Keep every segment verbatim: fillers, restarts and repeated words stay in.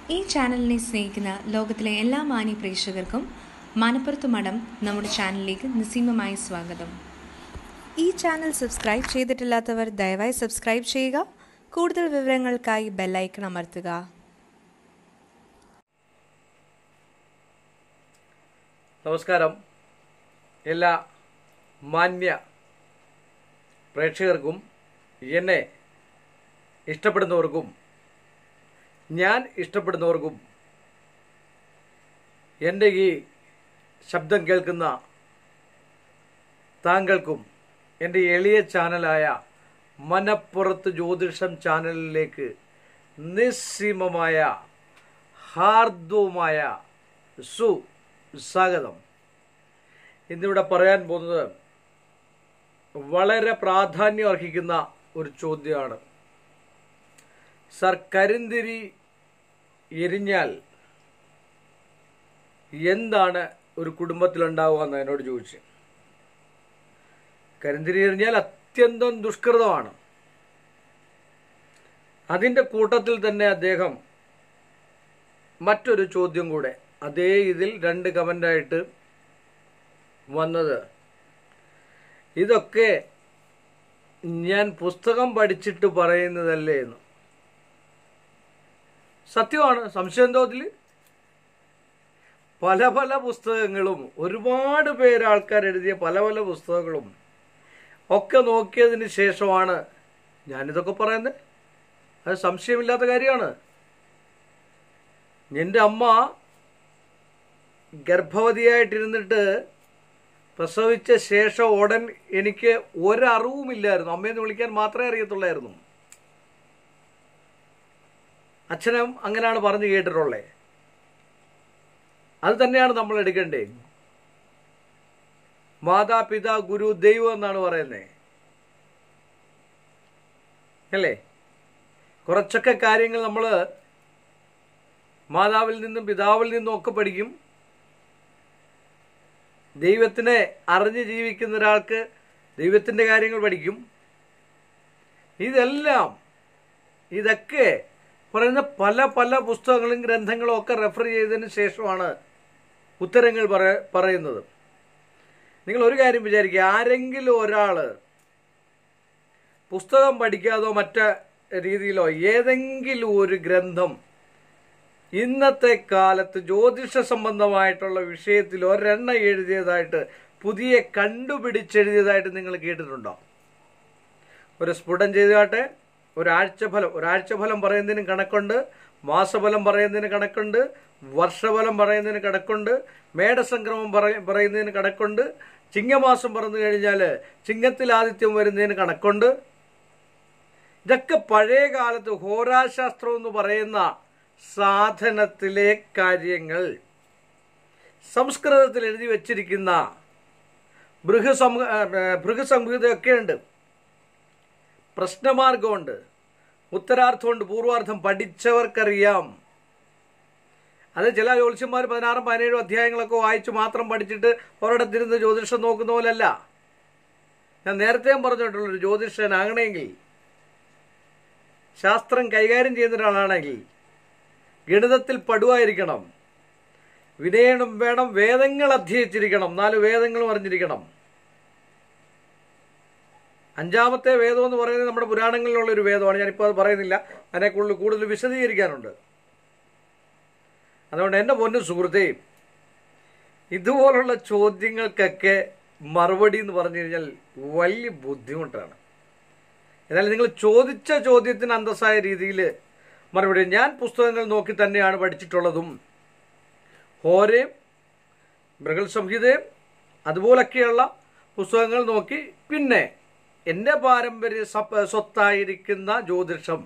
ഈ ചാനലിനെ സ്നേഹിക്കുന്ന ലോകത്തിലെ എല്ലാ മാന്യ പ്രേക്ഷകർക്കും മനപ്പുറത്ത് മഠം നമ്മുടെ ചാനലിലേക്ക് നിസ്സീമമായി സ്വാഗതം. ഈ ചാനൽ സബ്സ്ക്രൈബ് ചെയ്തിട്ടില്ലാത്തവർ ദയവായി സബ്സ്ക്രൈബ് ചെയ്യുക. കൂടുതൽ വിവരങ്ങൾക്കായി ബെല്ലൈക്കൺ അമർത്തുക. നമസ്കാരം. എല്ലാ മാന്യ പ്രേക്ഷകർക്കും എന്നെ ഇഷ്ടപ്പെടുന്നവർക്കും ഞാൻ ഇഷ്ടപ്പെടുന്നവർക്കും എൻ്റെ ഈ ശബ്ദം കേൾക്കുന്ന താങ്കൾക്കും എൻ്റെ എളിയ ചാനലായ മനപ്പുറത്ത് ജ്യോതിഷം ചാനലിലേക്ക് നിസ്സീമമായ ഹാർദവുമായ സുസ്വാഗതം. ഇന്നിവിടെ പറയാൻ പോകുന്നത് വളരെ പ്രാധാന്യം അർഹിക്കുന്ന ഒരു ചോദ്യമാണ്. സർ, കരിന്തിരി എരിഞ്ഞാൽ എന്താണ് ഒരു കുടുംബത്തിലുണ്ടാവുക എന്ന് എന്നോട് ചോദിച്ചു. കരിന്തിരി എരിഞ്ഞാൽ അത്യന്തം ദുഷ്കൃതമാണ്. അതിൻ്റെ കൂട്ടത്തിൽ തന്നെ അദ്ദേഹം മറ്റൊരു ചോദ്യം കൂടെ അതേ ഇതിൽ രണ്ട് കമൻ്റായിട്ട് വന്നത്, ഇതൊക്കെ ഞാൻ പുസ്തകം പഠിച്ചിട്ട് പറയുന്നതല്ലേ എന്ന്. സത്യമാണ്, സംശയം എന്തോ അതിൽ. പല പല പുസ്തകങ്ങളും ഒരുപാട് പേര് ആൾക്കാർ എഴുതിയ പല പല പുസ്തകങ്ങളും ഒക്കെ നോക്കിയതിന് ശേഷമാണ് ഞാനിതൊക്കെ പറയുന്നത്. അത് സംശയമില്ലാത്ത കാര്യമാണ്. എൻ്റെ അമ്മ ഗർഭവതിയായിട്ടിരുന്നിട്ട് പ്രസവിച്ച ശേഷം ഉടൻ എനിക്ക് ഒരറിവുമില്ലായിരുന്നു. അമ്മയെന്ന് വിളിക്കാൻ മാത്രമേ അറിയത്തുള്ളായിരുന്നു. അച്ഛനും അങ്ങനെയാണ് പറഞ്ഞു കേട്ടിട്ടുള്ളത്. അത് തന്നെയാണ് നമ്മൾ എടുക്കേണ്ടത്. മാതാപിതാ ഗുരു ദൈവം എന്നാണ് പറയുന്നത്, അല്ലേ? കുറച്ചൊക്കെ കാര്യങ്ങൾ നമ്മൾ മാതാവിൽ നിന്നും പിതാവിൽ നിന്നും ഒക്കെ പഠിക്കും. ദൈവത്തിനെ അറിഞ്ഞ് ജീവിക്കുന്ന ഒരാൾക്ക് ദൈവത്തിൻ്റെ കാര്യങ്ങൾ പഠിക്കും. ഇതെല്ലാം ഇതൊക്കെ പറയുന്ന പല പല പുസ്തകങ്ങളും ഗ്രന്ഥങ്ങളും ഒക്കെ റെഫർ ചെയ്തതിന് ശേഷമാണ് ഉത്തരങ്ങൾ പറ പറയുന്നത്. നിങ്ങൾ ഒരു കാര്യം വിചാരിക്കുക, ആരെങ്കിലും ഒരാൾ പുസ്തകം പഠിക്കാതോ മറ്റ രീതിയിലോ ഏതെങ്കിലും ഒരു ഗ്രന്ഥം ഇന്നത്തെ കാലത്ത് ജ്യോതിഷ സംബന്ധമായിട്ടുള്ള വിഷയത്തിൽ ഒരെണ്ണം എഴുതിയതായിട്ട് പുതിയ കണ്ടുപിടിച്ചെഴുതിയതായിട്ട് നിങ്ങൾ കേട്ടിട്ടുണ്ടോ? ഒരു സ്ഫുടം ചെയ്താട്ടെ, ഒരാഴ്ചഫലം ഒരാഴ്ചഫലം പറയുന്നതിന് കണക്കുണ്ട്, മാസഫലം പറയുന്നതിന് കണക്കുണ്ട്, വർഷഫലം പറയുന്നതിന് കണക്കുണ്ട്, മേടസംക്രമം പറ പറയുന്നതിന് കണക്കുണ്ട്, ചിങ്ങമാസം പറഞ്ഞു കഴിഞ്ഞാൽ ചിങ്ങത്തിൽ ആദിത്യം വരുന്നതിന് കണക്കുണ്ട്. ഇതൊക്കെ പഴയ കാലത്ത് ഹോരാശാസ്ത്രം എന്ന് പറയുന്ന സാധനത്തിലെ കാര്യങ്ങൾ സംസ്കൃതത്തിൽ എഴുതി വച്ചിരിക്കുന്ന ബൃഹസം ബൃഹസംഹിതയൊക്കെ ഉണ്ട്. പ്രശ്നമാർഗമുണ്ട്, ഉത്തരാർത്ഥമുണ്ട്, പൂർവാർത്ഥം പഠിച്ചവർക്കറിയാം. അത് ചില ജ്യോത്സ്യന്മാർ പതിനാറും പതിനേഴും അധ്യായങ്ങളൊക്കെ വായിച്ച് മാത്രം പഠിച്ചിട്ട് ഒരിടത്തിരുന്ന് ജ്യോതിഷം നോക്കുന്ന പോലല്ല. ഞാൻ നേരത്തെയും പറഞ്ഞിട്ടുള്ളൊരു ജ്യോതിഷനാകണമെങ്കിൽ, ശാസ്ത്രം കൈകാര്യം ചെയ്യുന്ന ഒരാളാണെങ്കിൽ ഗണിതത്തിൽ പടുവായിരിക്കണം, വിനയനം വേണം, വേദങ്ങൾ അധ്യയിച്ചിരിക്കണം, നാല് വേദങ്ങളും അറിഞ്ഞിരിക്കണം. അഞ്ചാമത്തെ വേദം എന്ന് പറയുന്നത് നമ്മുടെ പുരാണങ്ങളിലുള്ളൊരു വേദമാണ്. ഞാനിപ്പോൾ അത് പറയുന്നില്ല, അതിനെക്കുറിച്ച് കൂടുതൽ വിശദീകരിക്കാനുണ്ട്. അതുകൊണ്ട് എൻ്റെ പൊന്നു സുഹൃത്തേ, ഇതുപോലുള്ള ചോദ്യങ്ങൾക്കൊക്കെ മറുപടി എന്ന് പറഞ്ഞു കഴിഞ്ഞാൽ വലിയ ബുദ്ധിമുട്ടാണ്. എന്നാൽ നിങ്ങൾ ചോദിച്ച ചോദ്യത്തിന് അന്തസ്സായ രീതിയിൽ മറുപടി. ഞാൻ പുസ്തകങ്ങൾ നോക്കി തന്നെയാണ് പഠിച്ചിട്ടുള്ളതും. ഹോരയും ബൃഹത്സംഹിതയും അതുപോലൊക്കെയുള്ള പുസ്തകങ്ങൾ നോക്കി, പിന്നെ എൻ്റെ പാരമ്പര്യ സ്വത്തായിരിക്കുന്ന ജ്യോതിഷം,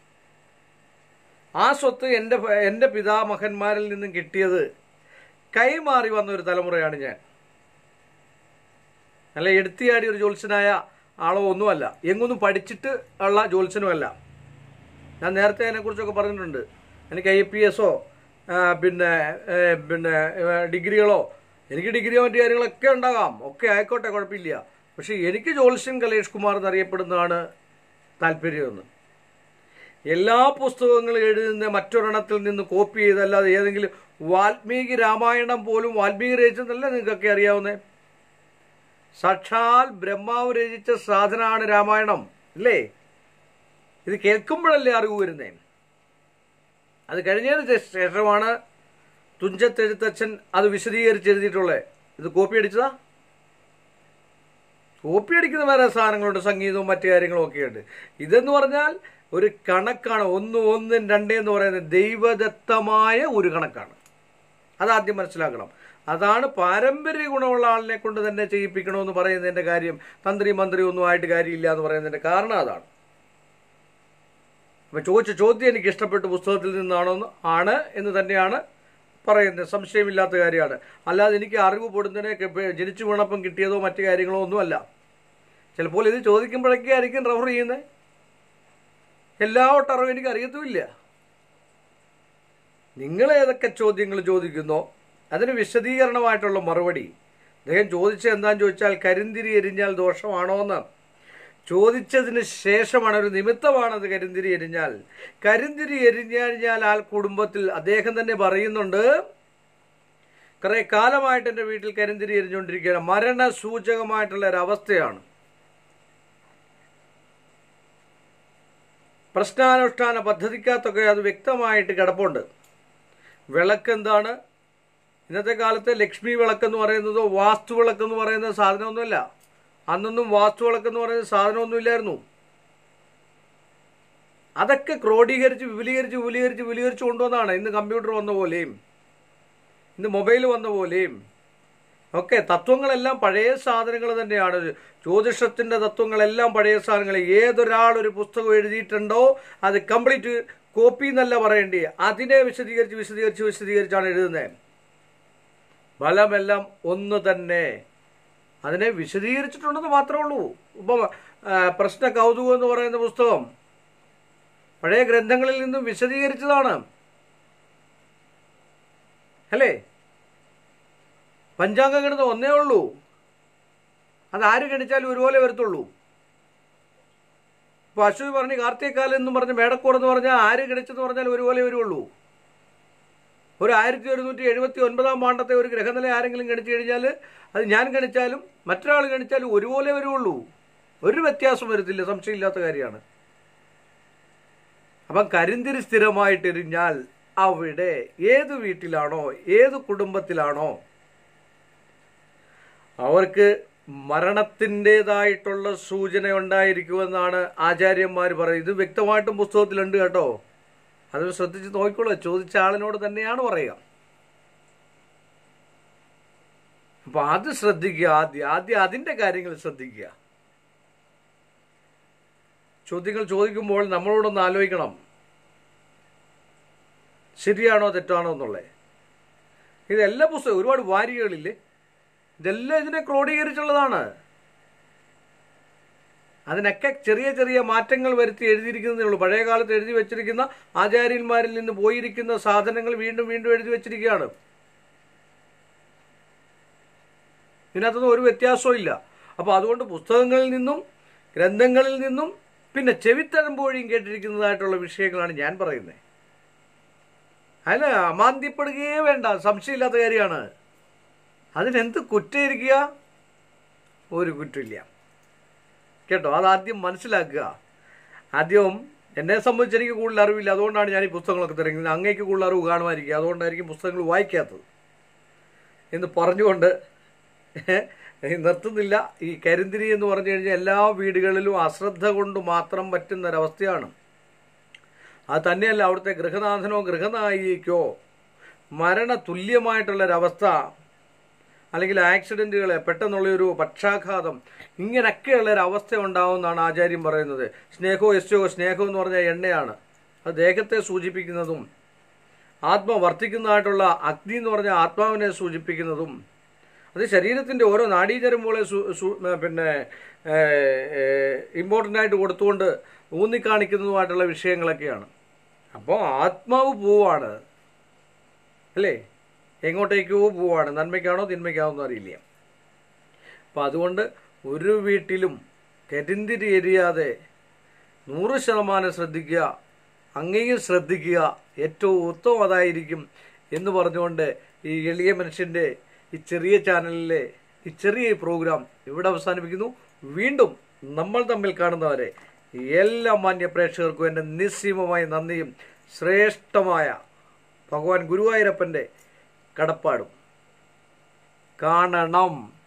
ആ സ്വത്ത് എൻ്റെ എൻ്റെ പിതാമഹന്മാരിൽ നിന്നും കിട്ടിയത് കൈമാറി വന്ന ഒരു തലമുറയാണ് ഞാൻ. അല്ല എടുത്തിയാടി ഒരു ജ്യോത്സ്യനായ ആളോ ഒന്നുമല്ല, എങ്ങൊന്നും പഠിച്ചിട്ട് ഉള്ള ജ്യോത്സ്യനുമല്ല. ഞാൻ നേരത്തെ അതിനെക്കുറിച്ചൊക്കെ പറഞ്ഞിട്ടുണ്ട്. എനിക്ക് ഐ പി എസോ പിന്നെ പിന്നെ ഡിഗ്രികളോ, എനിക്ക് ഡിഗ്രിയോ മറ്റു കാര്യങ്ങളൊക്കെ ഉണ്ടാകാം, ഒക്കെ ആയിക്കോട്ടെ, കുഴപ്പമില്ല. പക്ഷെ എനിക്ക് ജ്യോത്സ്യൻ കലേഷ് കുമാർ എന്നറിയപ്പെടുന്നതാണ് താല്പര്യമെന്ന്. എല്ലാ പുസ്തകങ്ങളും എഴുതുന്ന മറ്റൊരെണ്ണത്തിൽ നിന്ന് കോപ്പി ചെയ്തല്ലാതെ ഏതെങ്കിലും വാൽമീകി രാമായണം പോലും വാൽമീകി രചിച്ചതല്ല നിങ്ങൾക്കൊക്കെ അറിയാവുന്നേ. സാക്ഷാൽ ബ്രഹ്മാവ് രചിച്ച സാധനമാണ് രാമായണം അല്ലേ? ഇത് കേൾക്കുമ്പോഴല്ലേ അറിവ് വരുന്നേ. അത് കഴിഞ്ഞതിന് ശേഷമാണ് തുഞ്ചത്തെഴുത്തച്ഛൻ അത് വിശദീകരിച്ച് എഴുതിയിട്ടുള്ളത്. ഇത് കോപ്പി അടിച്ചതാ? കോപ്പി അടിക്കുന്ന വേറെ സാധനങ്ങളുണ്ട്, സംഗീതവും മറ്റു കാര്യങ്ങളും ഒക്കെ ഉണ്ട്. ഇതെന്ന് പറഞ്ഞാൽ ഒരു കണക്കാണ്. ഒന്നും ഒന്നും രണ്ടേ എന്ന് പറയുന്നത് ദൈവദത്തമായ ഒരു കണക്കാണ്. അതാദ്യം മനസ്സിലാക്കണം. അതാണ് പാരമ്പര്യ ഗുണമുള്ള ആളിനെ കൊണ്ട് തന്നെ ചെയ്യിപ്പിക്കണമെന്ന് പറയുന്നതിൻ്റെ കാര്യം. തന്ത്രി മന്ത്രി ഒന്നും ആയിട്ട് കാര്യമില്ല എന്ന് പറയുന്നതിൻ്റെ കാരണം അതാണ്. അപ്പം ചോദിച്ച ചോദ്യം എനിക്ക് ഇഷ്ടപ്പെട്ട പുസ്തകത്തിൽ നിന്നാണോന്ന് ആണ് എന്ന് തന്നെയാണ് പറയുന്നത്. സംശയമില്ലാത്ത കാര്യമാണ്. അല്ലാതെ എനിക്ക് അറിവ് പൊടുന്നതിനെ ജനിച്ചു വീണപ്പം കിട്ടിയതോ മറ്റു കാര്യങ്ങളോ ഒന്നുമല്ല. ചിലപ്പോൾ ഇത് ചോദിക്കുമ്പോഴൊക്കെ ആയിരിക്കും റെഫർ ചെയ്യുന്നത്. എല്ലാ ഒട്ടറിവും എനിക്ക് അറിയത്തുമില്ല. നിങ്ങൾ ഏതൊക്കെ ചോദ്യങ്ങൾ ചോദിക്കുന്നോ അതിന് വിശദീകരണമായിട്ടുള്ള മറുപടി അദ്ദേഹം ചോദിച്ചത് എന്താണെന്ന് ചോദിച്ചാൽ കരിന്തിരി എരിഞ്ഞാൽ ദോഷമാണോ എന്ന് ചോദിച്ചതിന് ശേഷമാണ്. ഒരു നിമിത്തമാണത് കരിന്തിരി എരിഞ്ഞാൽ. കരിന്തിരി എരിഞ്ഞാൽ ആൾ കുടുംബത്തിൽ അദ്ദേഹം തന്നെ പറയുന്നുണ്ട്, കുറെ കാലമായിട്ട് എൻ്റെ വീട്ടിൽ കരിന്തിരി എരിഞ്ഞുകൊണ്ടിരിക്കുകയാണ്. മരണസൂചകമായിട്ടുള്ള ഒരവസ്ഥയാണ്. പ്രശ്നാനുഷ്ഠാന പദ്ധതിക്കകത്തൊക്കെ അത് വ്യക്തമായിട്ട് കിടപ്പുണ്ട്. വിളക്ക് എന്താണ്? ഇന്നത്തെ കാലത്ത് ലക്ഷ്മി വിളക്കെന്ന് പറയുന്നതോ വാസ്തു വിളക്കെന്ന് പറയുന്ന സാധനമൊന്നുമല്ല. അന്നൊന്നും വാസ്തു വിളക്കെന്ന് പറയുന്ന സാധനമൊന്നും ഇല്ലായിരുന്നു. അതൊക്കെ ക്രോഡീകരിച്ച് വിപുലീകരിച്ച് വിപുലീകരിച്ച് വിപുലീകരിച്ച് കൊണ്ടുവന്നാണ്. ഇന്ന് കമ്പ്യൂട്ടർ വന്ന പോലെയും ഇന്ന് മൊബൈൽ വന്ന പോലെയും ഒക്കെ തത്വങ്ങളെല്ലാം പഴയ സാധനങ്ങൾ തന്നെയാണ്. ജ്യോതിഷത്തിൻ്റെ തത്വങ്ങളെല്ലാം പഴയ സാധനങ്ങൾ. ഏതൊരാൾ ഒരു പുസ്തകം എഴുതിയിട്ടുണ്ടോ അത് കംപ്ലീറ്റ് കോപ്പി എന്നല്ല പറയേണ്ടി, അതിനെ വിശദീകരിച്ച് വിശദീകരിച്ച് വിശദീകരിച്ചാണ് എഴുതുന്നത്. ഫലമെല്ലാം ഒന്ന് തന്നെ. അതിനെ വിശദീകരിച്ചിട്ടുണ്ടെന്ന് മാത്രമേ ഉള്ളൂ. ഇപ്പം പ്രശ്ന കൗതുകം എന്ന് പറയുന്ന പുസ്തകം പഴയ ഗ്രന്ഥങ്ങളിൽ നിന്നും വിശദീകരിച്ചതാണ് അല്ലേ? പഞ്ചാംഗ ഗണിതം ഒന്നേ ഉള്ളൂ. അതാര് ഗണിച്ചാലും ഒരുപോലെ വരത്തുള്ളൂ. ഇപ്പോൾ അശ്വതി പറഞ്ഞ് കാർത്തികക്കാലം എന്നും പറഞ്ഞ് മേടക്കൂർ എന്ന് പറഞ്ഞാൽ ആര് ഗണിച്ചെന്ന് പറഞ്ഞാൽ ഒരുപോലെ വരുള്ളൂ. ഒരു ആയിരത്തി ഒരുന്നൂറ്റി എഴുപത്തി ഒൻപതാം പാണ്ടത്തെ ഒരു ഗ്രഹനില ആരെങ്കിലും ഗണിച്ചു കഴിഞ്ഞാൽ അത് ഞാൻ ഗണിച്ചാലും മറ്റൊരാൾ ഗണിച്ചാലും ഒരുപോലെ വരുള്ളൂ. ഒരു വ്യത്യാസം വരത്തില്ല. സംശയമില്ലാത്ത കാര്യമാണ്. അപ്പം കരിന്തിരി സ്ഥിരമായിട്ടിരിഞ്ഞാൽ അവിടെ ഏത് വീട്ടിലാണോ ഏത് കുടുംബത്തിലാണോ അവർക്ക് മരണത്തിൻ്റെതായിട്ടുള്ള സൂചന ഉണ്ടായിരിക്കുമെന്നാണ് ആചാര്യന്മാർ പറയുന്നത്. ഇത് വ്യക്തമായിട്ടും പുസ്തകത്തിലുണ്ട് കേട്ടോ. അത് ശ്രദ്ധിച്ച് നോക്കിക്കോളൂ. ചോദിച്ച ആളിനോട് തന്നെയാണ് പറയുക. അപ്പൊ അത് ശ്രദ്ധിക്കുക. ആദ്യം ആദ്യം അതിൻ്റെ കാര്യങ്ങൾ ശ്രദ്ധിക്കുക. ചോദ്യങ്ങൾ ചോദിക്കുമ്പോൾ നമ്മളോടൊന്ന് ആലോചിക്കണം, ശരിയാണോ തെറ്റാണോ എന്നുള്ളത്. ഇതെല്ലാ പുസ്തകം ഒരുപാട് വാരികകളില്ലേ, ഇതെല്ലാം ഇതിനെ ക്രോഡീകരിച്ചുള്ളതാണ്. അതിനൊക്കെ ചെറിയ ചെറിയ മാറ്റങ്ങൾ വരുത്തി എഴുതിയിരിക്കുന്നതേ ഉള്ളൂ. പഴയ കാലത്ത് എഴുതി വെച്ചിരിക്കുന്ന ആചാര്യന്മാരിൽ നിന്ന് പോയിരിക്കുന്ന സാധനങ്ങൾ വീണ്ടും വീണ്ടും എഴുതി വെച്ചിരിക്കുകയാണ്. ഇതിനകത്തൊന്നും ഒരു വ്യത്യാസവും ഇല്ല. അപ്പോൾ അതുകൊണ്ട് പുസ്തകങ്ങളിൽ നിന്നും ഗ്രന്ഥങ്ങളിൽ നിന്നും പിന്നെ ചെവിത്തഴമ്പോഴിയും കേട്ടിരിക്കുന്നതായിട്ടുള്ള വിഷയങ്ങളാണ് ഞാൻ പറയുന്നത്. അതിന് അമാന്ത്യപ്പെടുകയേ വേണ്ട. സംശയമില്ലാത്ത കാര്യമാണ്. അതിനെന്ത് കുറ്റമിരിക്കുക? ഒരു കുറ്റമില്ല കേട്ടോ. അതാദ്യം മനസ്സിലാക്കുക. ആദ്യം എന്നെ സംബന്ധിച്ച് എനിക്ക് കൂടുതൽ അറിവില്ല, അതുകൊണ്ടാണ് ഞാൻ ഈ പുസ്തകങ്ങളൊക്കെ തിരഞ്ഞെടുക്കുന്നത്. അങ്ങേക്ക് കൂടുതൽ അറിവ് കാണുമായിരിക്കും, അതുകൊണ്ടായിരിക്കും പുസ്തകങ്ങൾ വായിക്കാത്തത് എന്ന് പറഞ്ഞുകൊണ്ട് നിർത്തുന്നില്ല. ഈ കരിന്തിരി എന്ന് പറഞ്ഞു കഴിഞ്ഞാൽ എല്ലാ വീടുകളിലും അശ്രദ്ധ കൊണ്ട് മാത്രം പറ്റുന്നൊരവസ്ഥയാണ്. അത് തന്നെയല്ല, അവിടുത്തെ ഗൃഹനാഥനോ ഗൃഹനായികയ്ക്കോ മരണ തുല്യമായിട്ടുള്ളൊരവസ്ഥ, അല്ലെങ്കിൽ ആക്സിഡൻറ്റുകൾ, പെട്ടെന്നുള്ളൊരു പക്ഷാഘാതം, ഇങ്ങനെയൊക്കെയുള്ളൊരവസ്ഥ ഉണ്ടാവുമെന്നാണ് ആചാര്യം പറയുന്നത്. സ്നേഹോ യശോ, സ്നേഹം എന്ന് പറഞ്ഞാൽ എണ്ണയാണ്. അത് ദേഹത്തെ സൂചിപ്പിക്കുന്നതും ആത്മ വർദ്ധിക്കുന്നതായിട്ടുള്ള അഗ്നി എന്ന് പറഞ്ഞാൽ ആത്മാവിനെ സൂചിപ്പിക്കുന്നതും അത് ശരീരത്തിൻ്റെ ഓരോ നാഡീചരമ്പുകളെ പിന്നെ ഇമ്പോർട്ടൻ്റ് ആയിട്ട് കൊടുത്തുകൊണ്ട് ഊന്നിക്കാണിക്കുന്നതുമായിട്ടുള്ള വിഷയങ്ങളൊക്കെയാണ്. അപ്പോൾ ആത്മാവ് പോവാണ് അല്ലേ? എങ്ങോട്ടേക്കോ പോവാണ്. നന്മയ്ക്കാണോ തിന്മയ്ക്കാണോ എന്ന് അറിയില്ല. അപ്പം അതുകൊണ്ട് ഒരു വീട്ടിലും കരിന്തിരി എരിയാതെ നൂറ് ശതമാനം ശ്രദ്ധിക്കുക. അങ്ങേയും ശ്രദ്ധിക്കുക, ഏറ്റവും ഉത്തമം അതായിരിക്കും എന്ന് പറഞ്ഞുകൊണ്ട് ഈ എളിയ മനുഷ്യൻ്റെ ഈ ചെറിയ ചാനലിലെ ഈ ചെറിയ പ്രോഗ്രാം ഇവിടെ അവസാനിപ്പിക്കുന്നു. വീണ്ടും നമ്മൾ തമ്മിൽ കാണുന്നവരെ എല്ലാ മാന്യ പ്രേക്ഷകർക്കും എൻ്റെ നിസ്സീമമായ നന്ദിയും ശ്രേഷ്ഠമായ ഭഗവാൻ ഗുരുവായൂരപ്പൻ്റെ കടപ്പാടും. കാണണം.